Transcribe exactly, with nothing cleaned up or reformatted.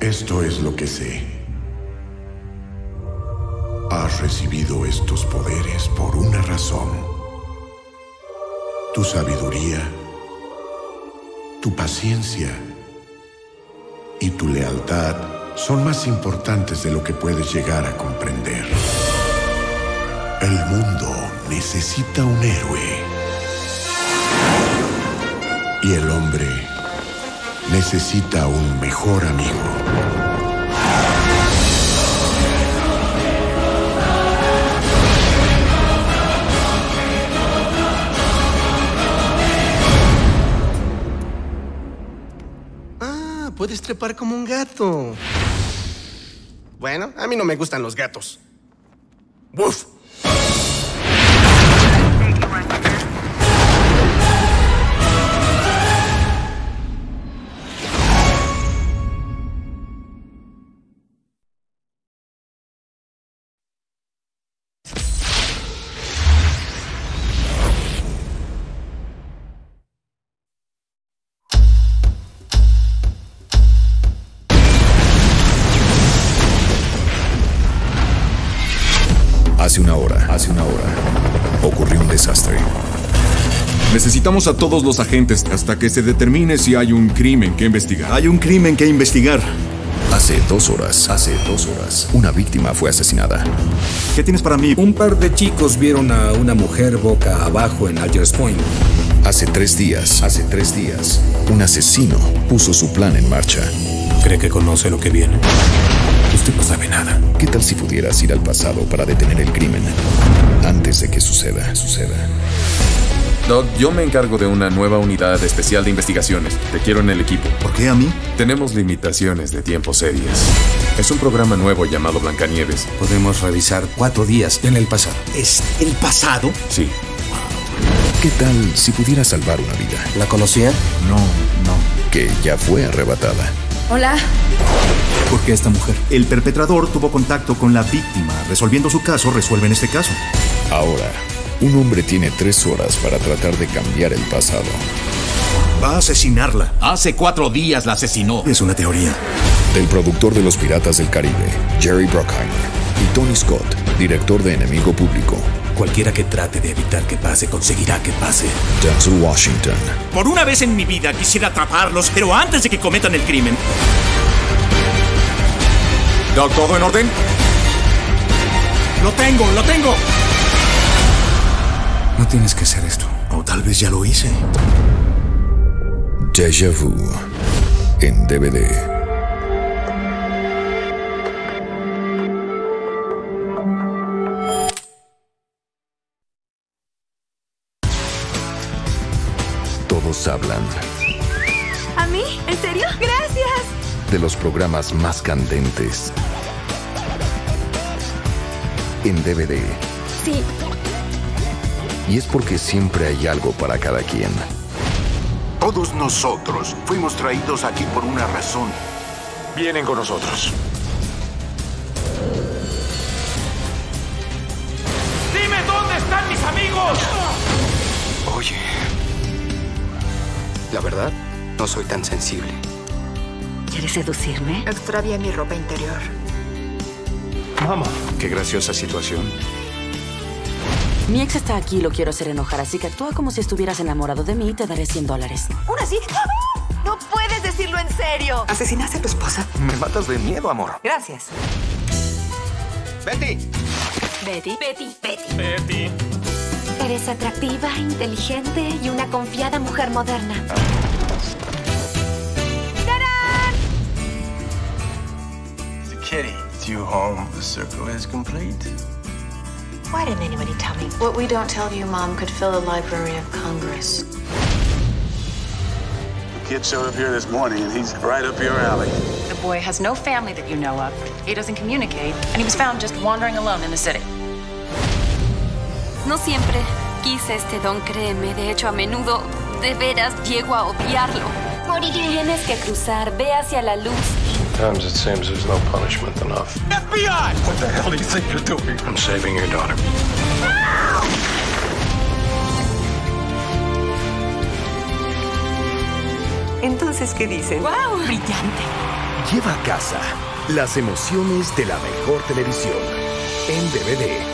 Esto es lo que sé. Has recibido estos poderes por una razón. Tu sabiduría, tu paciencia y tu lealtad son más importantes de lo que puedes llegar a comprender. El mundo necesita un héroe. Y el hombre necesita un mejor amigo. Ah, puedes trepar como un gato. Bueno, a mí no me gustan los gatos. ¡Buf! Hace una hora, hace una hora, ocurrió un desastre. Necesitamos a todos los agentes hasta que se determine si hay un crimen que investigar. Hay un crimen que investigar. Hace dos horas, hace dos horas, una víctima fue asesinada. ¿Qué tienes para mí? Un par de chicos vieron a una mujer boca abajo en Algiers Point. Hace tres días, hace tres días, un asesino puso su plan en marcha. ¿Cree que conoce lo que viene? Usted no sabe nada. ¿Qué tal si pudieras ir al pasado para detener el crimen antes de que suceda, suceda? Doc, yo me encargo de una nueva unidad especial de investigaciones. Te quiero en el equipo. ¿Por qué a mí? Tenemos limitaciones de tiempo serias. Es un programa nuevo llamado Blancanieves. Podemos revisar cuatro días en el pasado. ¿Es el pasado? Sí. ¿Qué tal si pudiera salvar una vida? ¿La conocía? No, no. Que ya fue arrebatada. Hola. ¿Por qué esta mujer? El perpetrador tuvo contacto con la víctima. Resolviendo su caso, resuelven este caso. Ahora, un hombre tiene tres horas para tratar de cambiar el pasado. Va a asesinarla. Hace cuatro días la asesinó. Es una teoría. Del productor de Los Piratas del Caribe, Jerry Bruckheimer, y Tony Scott, director de Enemigo Público. Cualquiera que trate de evitar que pase, conseguirá que pase. Denzel Washington. Por una vez en mi vida quisiera atraparlos, pero antes de que cometan el crimen. Doc, ¿todo en orden? ¡Lo tengo, lo tengo! No tienes que hacer esto. O tal vez ya lo hice. Déjà Vu. En D V D. Todos hablan. ¿A mí? ¿En serio? ¡Gracias! De los programas más candentes. En D V D. Sí. Y es porque siempre hay algo para cada quien. Todos nosotros fuimos traídos aquí por una razón. Vienen con nosotros. ¡Dime dónde están mis amigos! Oye, la verdad, no soy tan sensible. ¿Quieres seducirme? Extravié mi ropa interior. Mamá. Qué graciosa situación. Mi ex está aquí y lo quiero hacer enojar, así que actúa como si estuvieras enamorado de mí y te daré cien dólares. ¿Aún así? ¡No puedes decirlo en serio! ¿Asesinaste a tu esposa? Me matas de miedo, amor. Gracias. Betty. Betty. Betty. Betty. Betty. Eres atractiva, inteligente y una confiada mujer moderna. ¡Tarán! Kitty, you home. The circle is complete. Why didn't anybody tell me? What we don't tell you, Mom, could fill the Library of Congress. The kid showed up here this morning, and he's right up your alley. The boy has no family that you know of. He doesn't communicate, and he was found just wandering alone in the city. No siempre quise este don, créeme. De hecho, a menudo, de veras, llego a odiarlo. Moriré. Tienes que cruzar. Ve hacia la luz. Sometimes it seems there's no punishment enough. F B I! What the hell do you think you're doing? I'm saving your daughter. Entonces, ¿qué dicen? ¡Wow! Brillante. Lleva a casa las emociones de la mejor televisión en D V D.